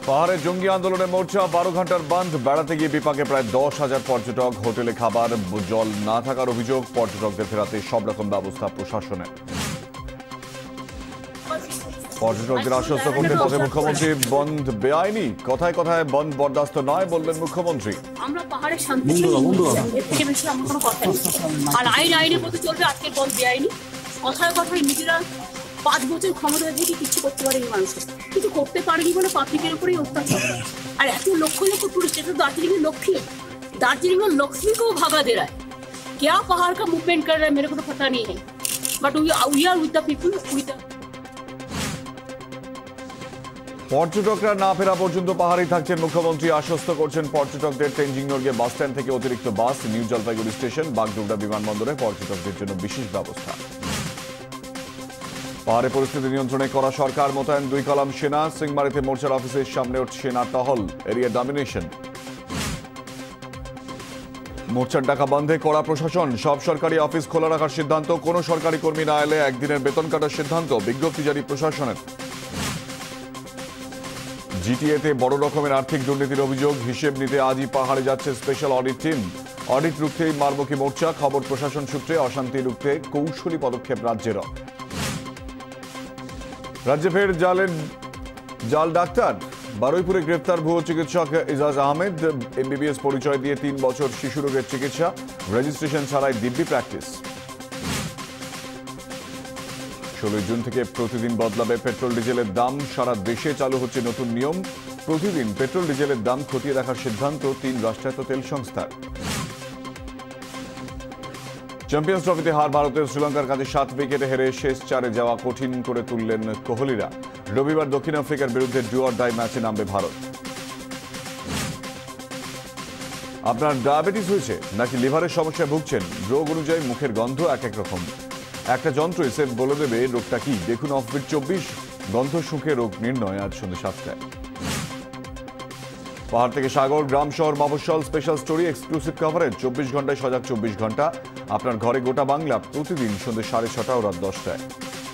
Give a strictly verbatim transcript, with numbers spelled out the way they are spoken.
পাহাড়ে জঙ্গি আন্দোলনে মোর্চা বারো ঘন্টার বান্ধ বেড়াতে গিয়ে বিপাকে প্রায় দশ হাজার পর্যটক হোটেলে খাবার জল না থাকার অভিযোগ পর্যটকদের ফেরাতে সব রকম ব্যবস্থা প্রশাসনের পর্যটকদের আশ্বস্ত করতে পথে মুখ্যমন্ত্রী বন্ধ বেআইনি কথায় কথায় বন্ধ বরদাস্ত নয় বললেন মুখ্যমন্ত্রী আমরা পাহাড়ে শান্তি এর বেশি আমার কোনো কথা নেই আর আইন আইনের মধ্যে চলবে আজকে বন্ধ বেআইনি কথায় কথায় নিজেরা পাঁচ বছর ক্ষমতা থেকে কিছু করতে পারেনি মানুষের কিছু করতে পারেনি বলে পাবলিকের উপরেই অত্যাচার আর এত লক্ষ লক্ষ টুরিস্ট এটা दार्जिलिंग में लक्ष्मी दार्जिलिंग में लक्ष्मी को भगा दे रहा है क्या पहाड़ का मूवमेंट कर रहा है मेरे को तो पता नहीं है but we are with the people with পর্যটকরা না ফেরা পর্যন্ত পাহাড়েই থাকছেন মুখ্যমন্ত্রী আশ্বস্ত করছেন পর্যটকদের তেনজিং নর্গে বাস স্ট্যান্ড থেকে অতিরিক্ত bus new Jalpaiguri station Bagdogra বিমানবন্দরে পর্যটকদের জন্য বিশেষ ব্যবস্থা পাহাড়ে পরিস্থিতি নিয়ন্ত্রণে করা সরকার মোতায়েন দুই কলাম সেনা সিংমারিতে মোর্চার অফিসের সামনে উঠছে সেনা টহল এরিয়া ডমিনেশন মোর্চার ডাকা বন্ধে কড়া প্রশাসন সব সরকারি অফিস খোলা রাখার সিদ্ধান্ত কোনো সরকারি কর্মী না এলে একদিনের বেতন কাটার সিদ্ধান্ত বিজ্ঞপ্তি জারি প্রশাসনের জিটিএতে বড় রকমের আর্থিক দুর্নীতির অভিযোগ হিসেব নিতে আজই পাহাড়ে যাচ্ছে স্পেশাল অডিট টিম অডিট রুখতেই মারমুখী মোর্চা খবর প্রশাসন সূত্রে অশান্তি রুখতে কৌশলী পদক্ষেপ রাজ্যের রাজ্যে ফের জালের জাল ডাক্তার বারুইপুরে গ্রেফতার ভুয়ো চিকিৎসক ইজাজ আহমেদ এমবিবিএস পরিচয় দিয়ে তিন বছর শিশু রোগের চিকিৎসা রেজিস্ট্রেশন ছাড়াই দিব্যি প্র্যাকটিস ষোলোই জুন থেকে প্রতিদিন বদলাবে পেট্রোল ডিজেলের দাম সারা দেশে চালু হচ্ছে নতুন নিয়ম প্রতিদিন পেট্রোল ডিজেলের দাম খতিয়ে দেখার সিদ্ধান্ত তিন রাষ্ট্রায়ত্ত তেল সংস্থার চ্যাম্পিয়ন্স ট্রফিতে হার ভারতের শ্রীলঙ্কার কাছে সাত উইকেটে হেরে শেষ চারে যাওয়া কঠিন করে তুললেন কোহলিরা রবিবার দক্ষিণ আফ্রিকার বিরুদ্ধে ডু অর ডাই ম্যাচে নামবে ভারত আপনার ডায়াবেটিস হয়েছে নাকি লিভারের সমস্যায় ভুগছেন রোগ অনুযায়ী মুখের গন্ধ এক এক রকম একটা যন্ত্র এসে বলে দেবে রোগটা কি দেখুন অফবিট চব্বিশ গন্ধ সুখে রোগ নির্ণয় আজ সন্ধ্যে সাতটায় পাহাড় থেকে সাগর গ্রাম শহর মফস্বল স্পেশাল স্টোরি এক্সক্লুসিভ কভারেজ চব্বিশ ঘন্টায় সজাগ চব্বিশ ঘন্টা আপনার ঘরে গোটা বাংলা প্রতিদিন সন্ধ্যে সাড়ে ছটা ও রাত দশটায়।